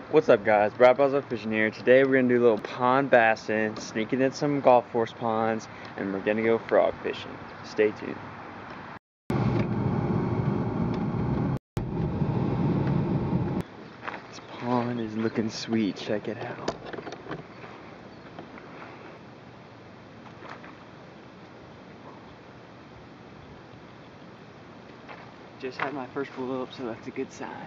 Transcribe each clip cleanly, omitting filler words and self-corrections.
What's up, guys? Brad Buzzo Fishing here. Today we're gonna do a little pond bassing, sneaking in some golf course ponds, and we're gonna go frog fishing. Stay tuned. This pond is looking sweet. Check it out. Just had my first blow up, so that's a good sign.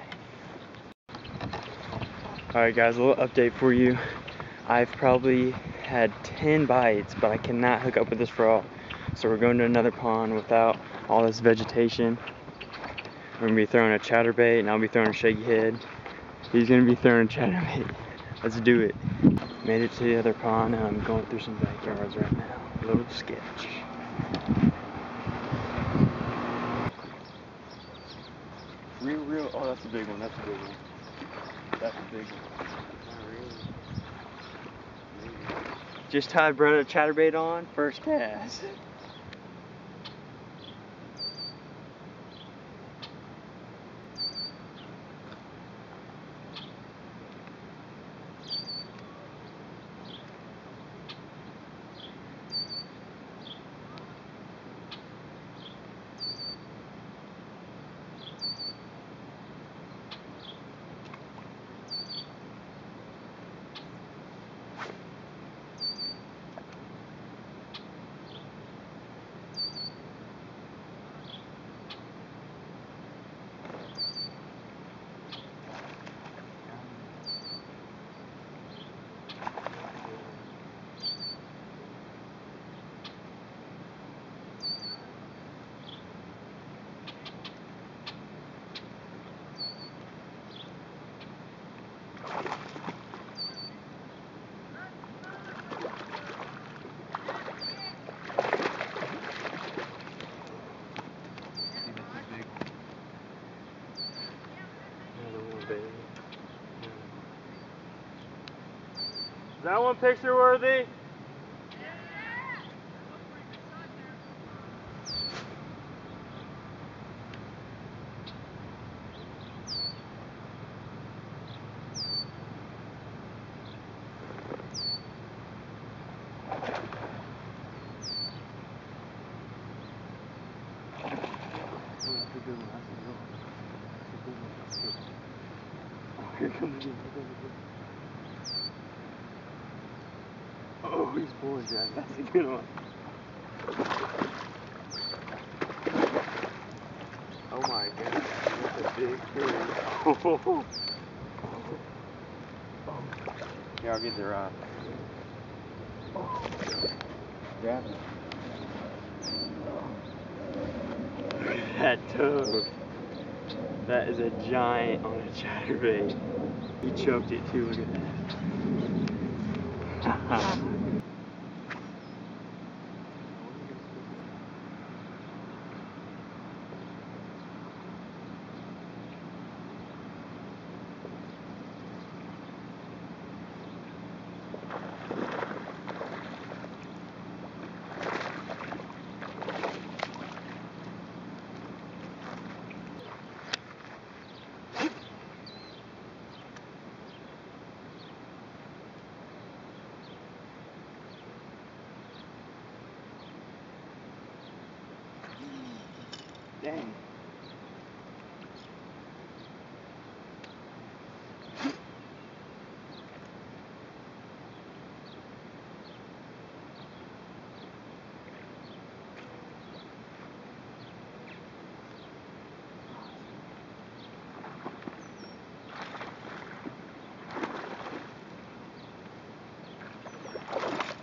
Alright guys, a little update for you. I've probably had 10 bites, but I cannot hook up with this frog. So we're going to another pond without all this vegetation. We're going to be throwing a chatterbait, and I'll be throwing a shaky head. He's going to be throwing a chatterbait. Let's do it. Made it to the other pond, and I'm going through some backyards right now. A little sketch. Real, oh, that's a big one, that's a big one. That's a big one. Just tied brother chatterbait on, first cast. Is that one picture worthy? Oh, he's pulling, Jack. That's a good one. Oh my god, that's a big fish. Here, I'll get the rod. Grab it. That toad. That is a giant on a chatterbait. He choked it too, look at that. Dang.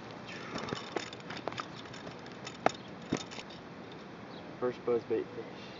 First buzzbait fish.